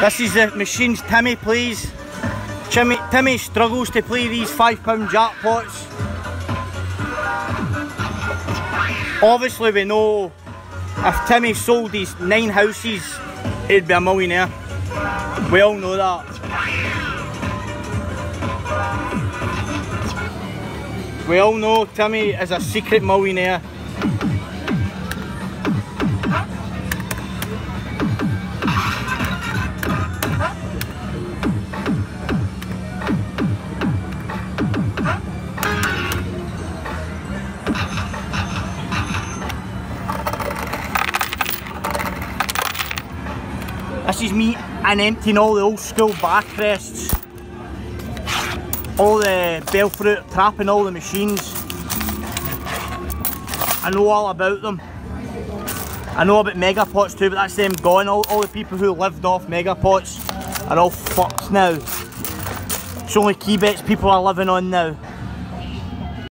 This is the machines Timmy plays. Timmy struggles to play these £5 jackpots. Obviously we know if Timmy sold these 9 houses, he'd be a millionaire. We all know that. We all know Timmy is a secret millionaire. This is me emptying all the old school bar crests, all the bell fruit, trapping all the machines. I know all about them. I know about megapots too, but that's them gone. All the people who lived off megapots are all fucked now. It's only key bets people are living on now.